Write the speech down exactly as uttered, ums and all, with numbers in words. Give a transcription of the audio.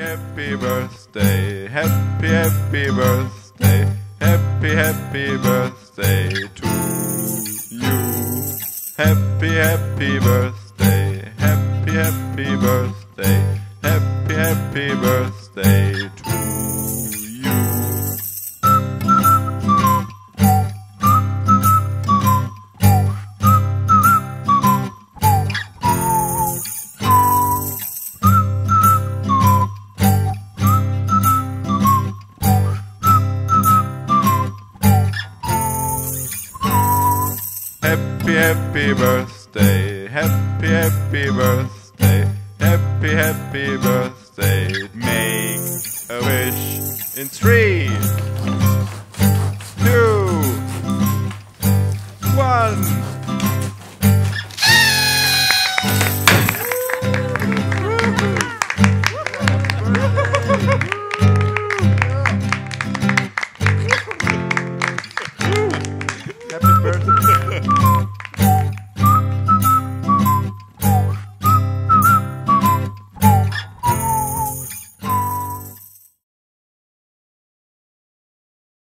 happy birthday, happy, happy birthday, happy, happy birthday to you. Happy, happy birthday, happy, happy birthday, happy, happy birthday to you. Happy, happy birthday, happy, happy birthday, happy, happy birthday. Make a wish in three, two, one. Happy birthday.